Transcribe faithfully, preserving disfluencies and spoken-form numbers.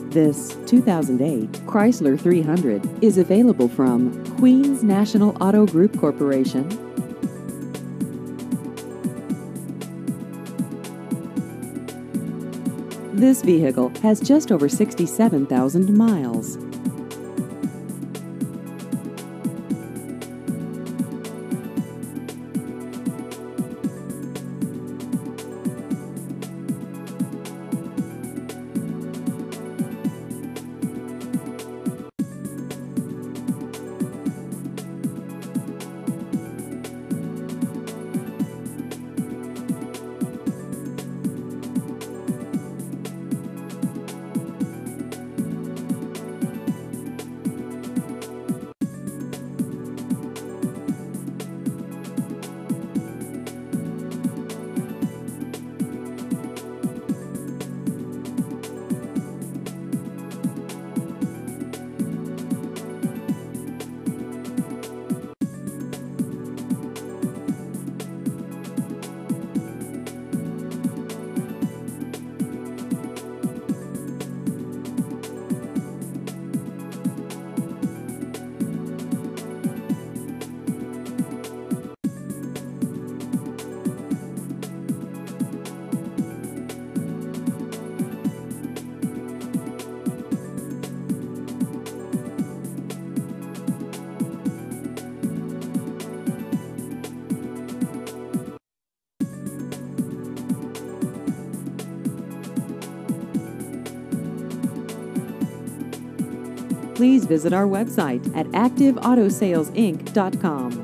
This two thousand eight Chrysler three hundred is available from Queens National Auto Group Corporation. This vehicle has just over sixty-seven thousand miles. Please visit our website at active auto sales inc dot com.